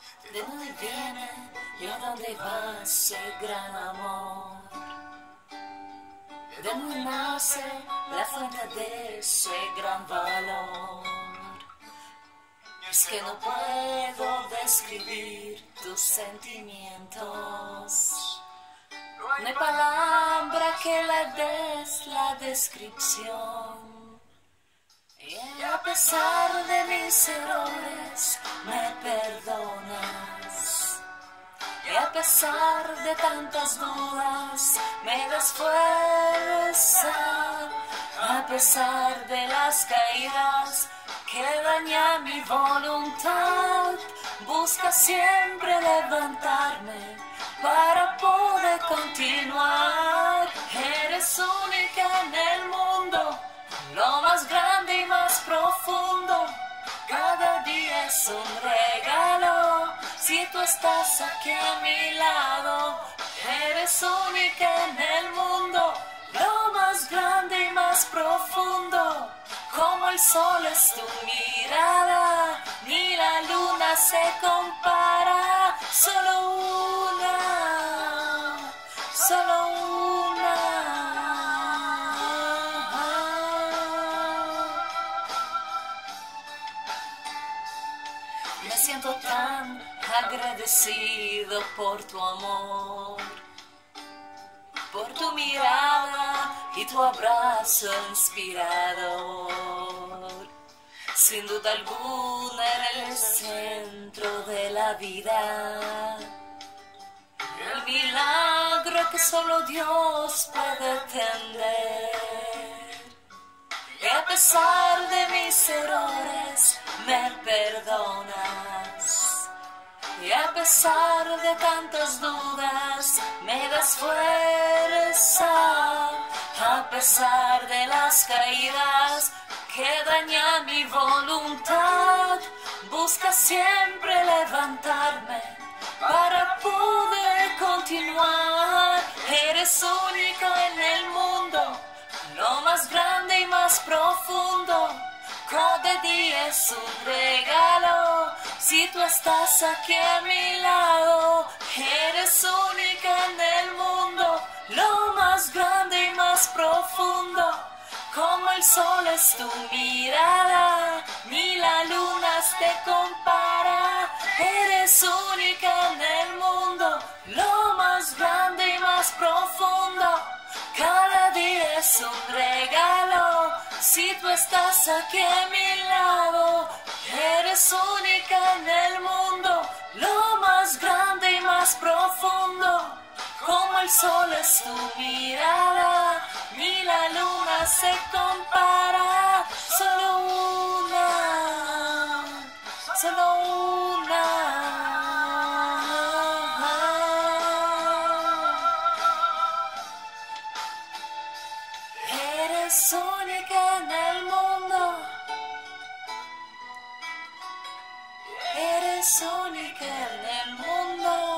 ¿De dónde viene y a dónde va ese gran amor? ¿De dónde nace la fuente de ese gran valor? Es que no puedo describir tus sentimientos. No hay palabra que le des la descripción. Y a pesar de mis errores me perdonas. Y a pesar de tantas dudas me das fuerza. A pesar de las caídas que daña mi voluntad, busca siempre levantarme para poder continuar. Eres única en el mundo, lo más grande y más profundo. Cada día es un regalo, si tú estás aquí a mi lado. Eres única en el mundo, lo más grande y más profundo. Como el sol es tu mirada, ni la luna se compara. Solo una, solo una. Me siento tan agradecido por tu amor, por tu mirada y tu abrazo inspirador. Sin duda alguna eres el centro de la vida, el milagro que solo Dios puede entender. Y a pesar de mis errores me perdonas. Y a pesar de tantas dudas me das fuerza. A pesar de las caídas que daña mi voluntad, busca siempre levantarme para poder continuar. Eres único en el mundo, lo más grande y más profundo. Cada día es un regalo, si tú estás aquí a mi lado. Eres única en el mundo, lo más grande y más profundo. Como el sol es tu mirada, ni la luna te compara. Eres única en el mundo, lo más grande y más profundo. Cada día es un regalo, si tú estás aquí a mi lado. Eres única en el mundo, lo más grande y más profundo. Como el sol es tu mirada, ni la luna se compara. Solo una, solo una. Eres única en el mundo, eres única en el mundo.